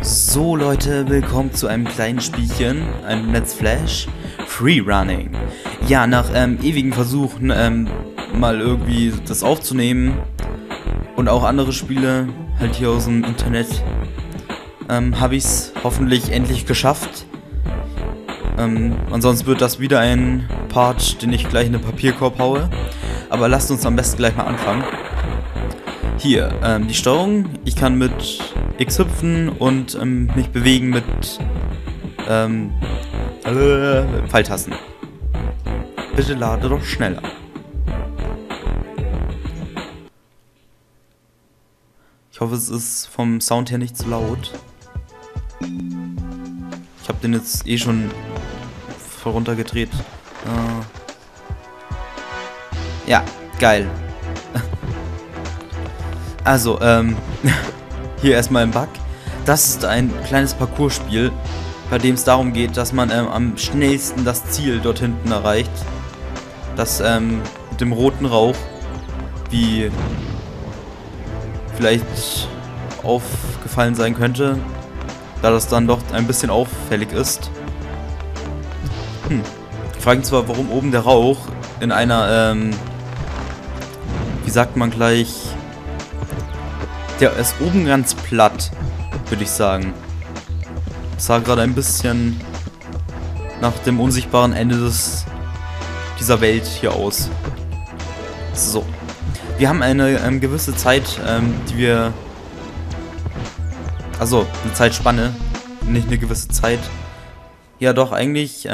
So Leute, willkommen zu einem kleinen Spielchen, einem Let's Flash Freerunning. Ja, nach ewigen Versuchen mal irgendwie das aufzunehmen und auch andere Spiele halt hier aus dem Internet, habe ich es hoffentlich endlich geschafft. Ansonsten wird das wieder ein Part, den ich gleich in den Papierkorb haue. Aber lasst uns am besten gleich mal anfangen. Hier, die Steuerung. Ich kann mit X hüpfen und mich bewegen mit Pfeiltasten. Bitte lade doch schneller. Ich hoffe, es ist vom Sound her nicht zu laut. Ich habe den jetzt eh schon voll runtergedreht. Ja, geil. Also, hier erstmal ein Bug. Das ist ein kleines Parcours-Spiel, bei dem es darum geht, dass man am schnellsten das Ziel dort hinten erreicht. Das mit dem roten Rauch, wie vielleicht aufgefallen sein könnte, da das dann doch ein bisschen auffällig ist. Ich frage mich zwar, warum oben der Rauch in einer, wie sagt man gleich, der ist oben ganz platt, würde ich sagen. Das sah gerade ein bisschen nach dem unsichtbaren Ende dieser Welt hier aus. So. Wir haben eine gewisse Zeit, die wir... Also, eine Zeitspanne. Nicht eine gewisse Zeit. Ja doch, eigentlich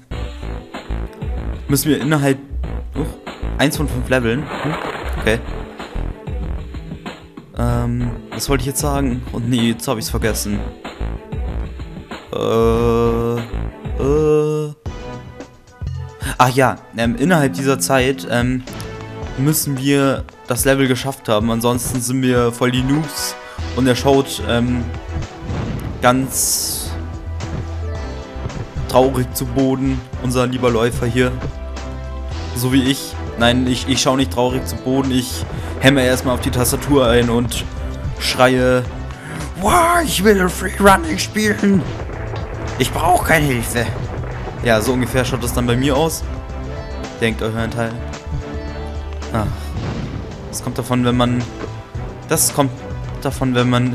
müssen wir innerhalb... 1 von 5 Leveln. Okay. Was wollte ich jetzt sagen? Und nee, jetzt habe ich es vergessen. Ach ja, innerhalb dieser Zeit müssen wir das Level geschafft haben. Ansonsten sind wir voll die Noobs. Und er schaut ganz traurig zu Boden, unser lieber Läufer hier. So wie ich. Nein, ich schaue nicht traurig zu Boden. Ich hämme erstmal auf die Tastatur ein und schreie: Wow, ich will Freerunning spielen. Ich brauche keine Hilfe. Ja, so ungefähr schaut das dann bei mir aus. Denkt euch einen Teil. Ach, das kommt davon, wenn man... Das kommt davon, wenn man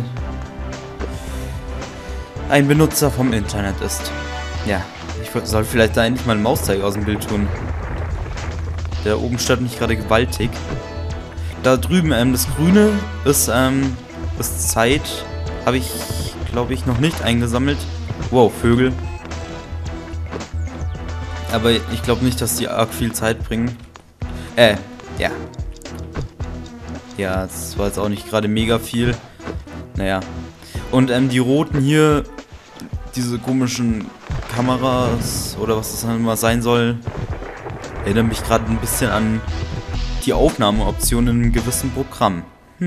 ein Benutzer vom Internet ist. Ja, ich soll vielleicht da endlich mal einen Mauszeiger aus dem Bild tun. Der oben stört mich gerade gewaltig. Da drüben, das Grüne ist Zeit. Habe ich, glaube ich, noch nicht eingesammelt. Wow, Vögel. Aber ich glaube nicht, dass die arg viel Zeit bringen. Ja. Ja, das war jetzt auch nicht gerade mega viel. Naja. Und die roten hier, diese komischen Kameras oder was das dann immer sein soll, erinnert mich gerade ein bisschen an die Aufnahmeoption in einem gewissen Programm.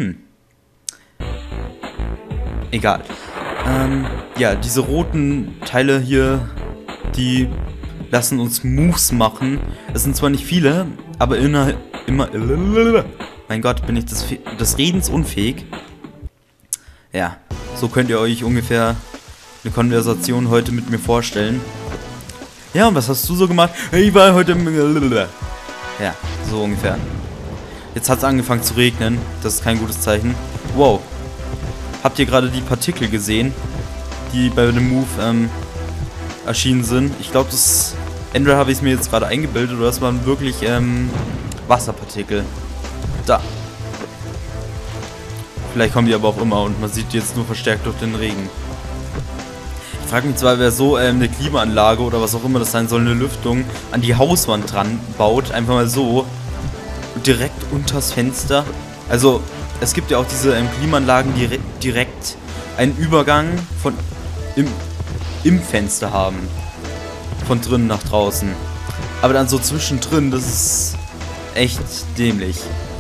Egal. Ja, diese roten Teile hier, die lassen uns Moves machen. Es sind zwar nicht viele, aber immer... Mein Gott, bin ich des Redens unfähig. Ja, so könnt ihr euch ungefähr eine Konversation heute mit mir vorstellen. Ja, und was hast du so gemacht? Ich war heute... Ja, so ungefähr. Jetzt hat es angefangen zu regnen. Das ist kein gutes Zeichen. Wow. Habt ihr gerade die Partikel gesehen, die bei dem Move erschienen sind? Ich glaube, das... Entweder habe ich es mir jetzt gerade eingebildet oder das waren wirklich Wasserpartikel. Da. Vielleicht kommen die aber auch immer und man sieht die jetzt nur verstärkt durch den Regen. Ich frage mich zwar, wer so eine Klimaanlage oder was auch immer das sein soll, eine Lüftung an die Hauswand dran baut, einfach mal so direkt unters Fenster. Also es gibt ja auch diese Klimaanlagen, die direkt einen Übergang von im Fenster haben. Von drinnen nach draußen. Aber dann so zwischendrin, das ist echt dämlich.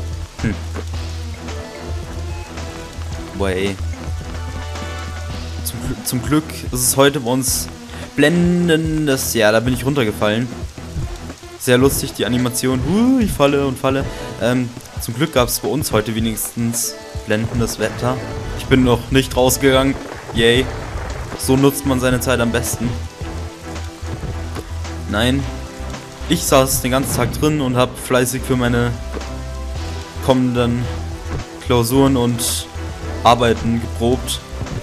Way. Zum Glück ist es heute bei uns blendendes... Ja, da bin ich runtergefallen. Sehr lustig, die Animation. Ich falle und falle. Zum Glück gab es bei uns heute wenigstens blendendes Wetter. Ich bin noch nicht rausgegangen. Yay. So nutzt man seine Zeit am besten. Nein. Ich saß den ganzen Tag drin und habe fleißig für meine kommenden Klausuren und Arbeiten geprobt.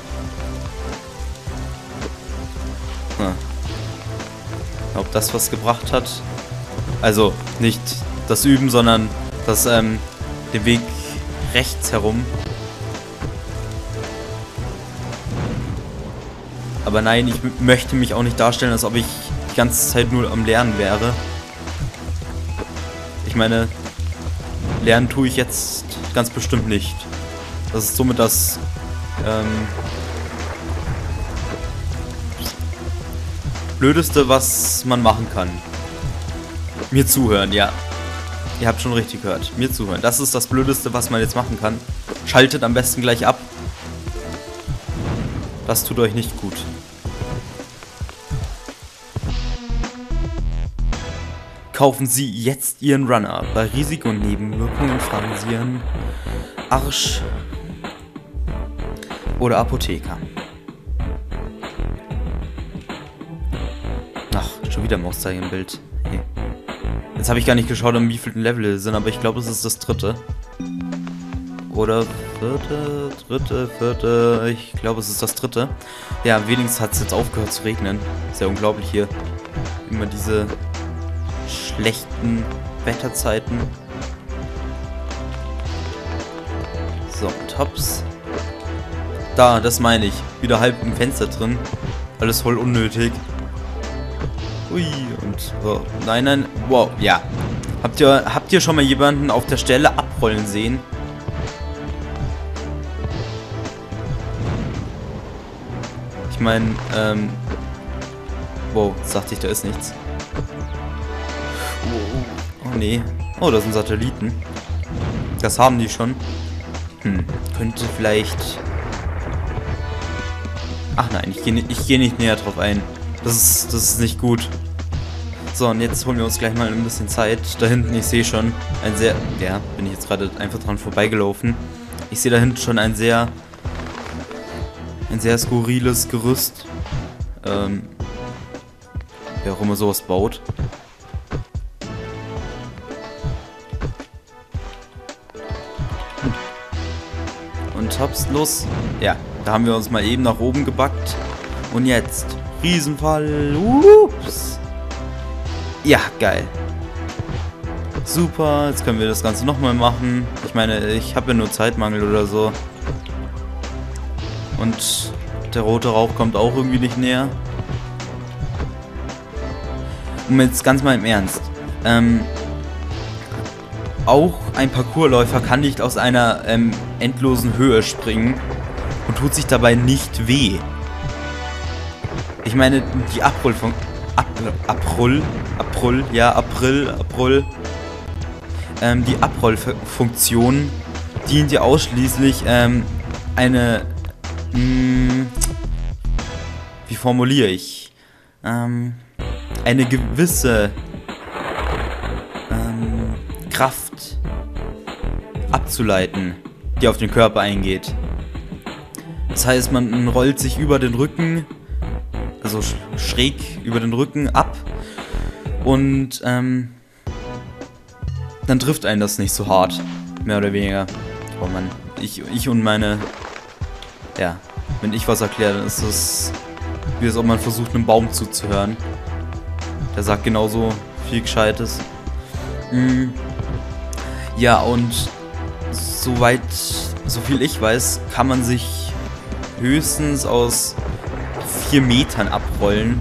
Ob das was gebracht hat. Also nicht das Üben, sondern das den Weg rechts herum. Aber nein, ich möchte mich auch nicht darstellen, als ob ich die ganze Zeit nur am Lernen wäre. Ich meine, lernen tue ich jetzt ganz bestimmt nicht. Das ist somit das Blödeste, was man machen kann. Mir zuhören, ja. Ihr habt schon richtig gehört. Mir zuhören. Das ist das Blödeste, was man jetzt machen kann. Schaltet am besten gleich ab. Das tut euch nicht gut. Kaufen Sie jetzt Ihren Runner. Bei Risiken und Nebenwirkungen fragen Sie Ihren Arsch oder Apotheker. Ach, schon wieder Mauszeichen im Bild. Hey. Jetzt habe ich gar nicht geschaut, um wie viele Level wir sind, aber ich glaube, es ist das 3. Oder 4. Ich glaube, es ist das 3. Ja, wenigstens hat es jetzt aufgehört zu regnen. Ist ja unglaublich hier. Immer diese schlechten Wetterzeiten. So, Tops. Da, das meine ich. Wieder halb im Fenster drin. Alles voll unnötig. Ui, und oh, nein, wow, ja. Habt ihr schon mal jemanden auf der Stelle abrollen sehen? Ich meine, wow, jetzt dachte ich, da ist nichts. Oh nee. Oh, da sind Satelliten. Das haben die schon. Könnte vielleicht... Ach nein, ich gehe nicht näher drauf ein. Das ist nicht gut. So, und jetzt holen wir uns gleich mal ein bisschen Zeit. Da hinten, ich sehe schon ein sehr... Ja, bin ich jetzt gerade einfach dran vorbeigelaufen. Ich sehe da hinten schon ein sehr skurriles Gerüst. Wer auch immer sowas baut. Und hops, los. Ja, da haben wir uns mal eben nach oben gebackt. Und jetzt, Riesenfall. Ups. Ja, geil. Super, jetzt können wir das Ganze nochmal machen. Ich meine, ich habe ja nur Zeitmangel oder so. Und der rote Rauch kommt auch irgendwie nicht näher. Und jetzt ganz mal im Ernst. Auch ein Parkourläufer kann nicht aus einer endlosen Höhe springen und tut sich dabei nicht weh. Ich meine, die die Abrollfunktion dient ja ausschließlich eine wie formuliere ich? Eine gewisse Kraft abzuleiten, die auf den Körper eingeht. Das heißt, man rollt sich über den Rücken, also schräg über den Rücken ab und dann trifft einen das nicht so hart, mehr oder weniger. Oh Mann, ich und meine, ja, wenn ich was erkläre, dann ist es wie als ob man versucht, einem Baum zuzuhören. Der sagt genauso viel Gescheites. Ja, und soweit, soviel ich weiß, kann man sich höchstens aus 4 Metern abrollen.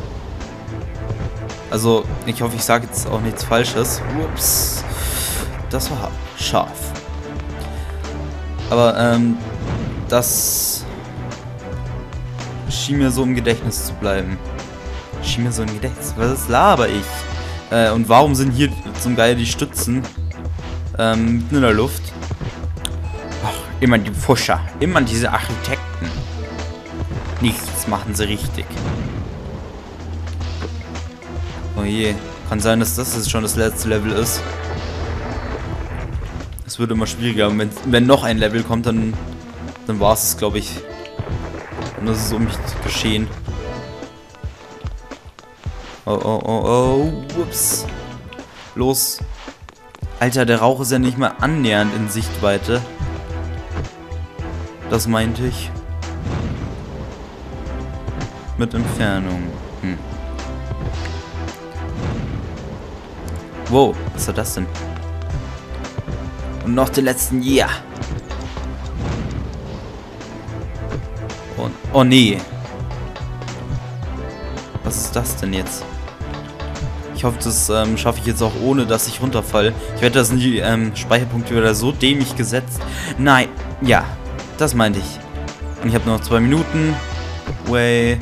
Also, ich hoffe, ich sage jetzt auch nichts Falsches. Ups. Das war scharf. Aber, das schien mir so im Gedächtnis zu bleiben. Schien mir so im Gedächtnis. Was laber ich? Und warum sind hier zum Geil die Stützen mitten in der Luft? Ach, immer die Pfuscher. Immer diese Architekten. Nichts machen sie richtig. Oh je. Kann sein, dass das jetzt schon das letzte Level ist. Es wird immer schwieriger. Und wenn noch ein Level kommt, dann war es, glaube ich. Und das ist um mich geschehen. Oh, oh, oh, oh. Ups. Los. Alter, der Rauch ist ja nicht mal annähernd in Sichtweite. Das meinte ich. Mit Entfernung. Wow, was war das denn? Und noch den letzten, ja. Und, oh nee. Was ist das denn jetzt? Ich hoffe, das schaffe ich jetzt auch ohne, dass ich runterfalle. Ich wette, das sind die Speicherpunkte wieder so dämlich gesetzt. Nein, ja, das meinte ich. Und ich habe nur noch 2 Minuten. Way.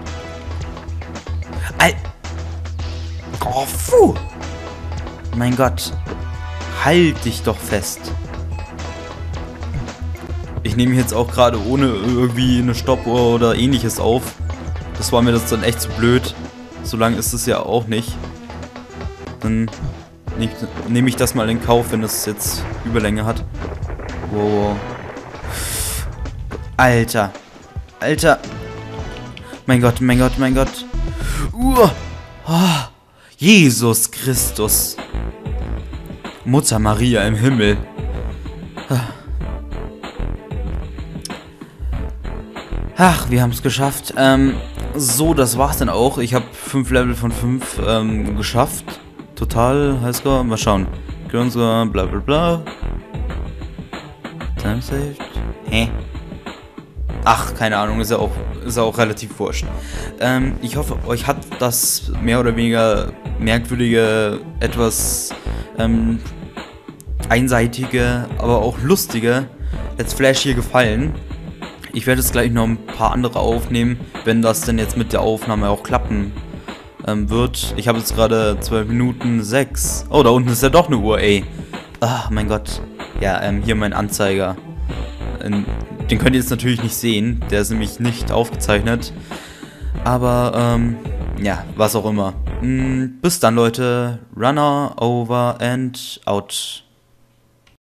Oh, puh. Mein Gott. Halt dich doch fest. Ich nehme jetzt auch gerade ohne irgendwie eine Stoppuhr oder ähnliches auf. Das war mir das dann echt zu blöd. So lang ist es ja auch nicht. Dann nehme ich das mal in Kauf, wenn es jetzt Überlänge hat. Wow. Alter. Alter. Mein Gott, mein Gott, mein Gott. Oh, Jesus Christus. Mutter Maria im Himmel. Ach, wir haben es geschafft. So, das war's dann auch. Ich habe 5 Level von 5 geschafft. Total, Highscore. Mal schauen. Grundscore, bla bla bla. Time saved. Hä? Ach, keine Ahnung, ist ja auch relativ wurscht. Ich hoffe, euch hat das mehr oder weniger merkwürdige, etwas einseitige, aber auch lustige Let's Flash hier gefallen. Ich werde jetzt gleich noch ein paar andere aufnehmen, wenn das denn jetzt mit der Aufnahme auch klappen wird. Ich habe jetzt gerade 12 Minuten 6. Oh, da unten ist ja doch eine Uhr, ey. Ach, mein Gott. Ja, hier mein Anzeiger. Den könnt ihr jetzt natürlich nicht sehen. Der ist nämlich nicht aufgezeichnet. Aber, ja, was auch immer. Bis dann, Leute. Runner, over and out.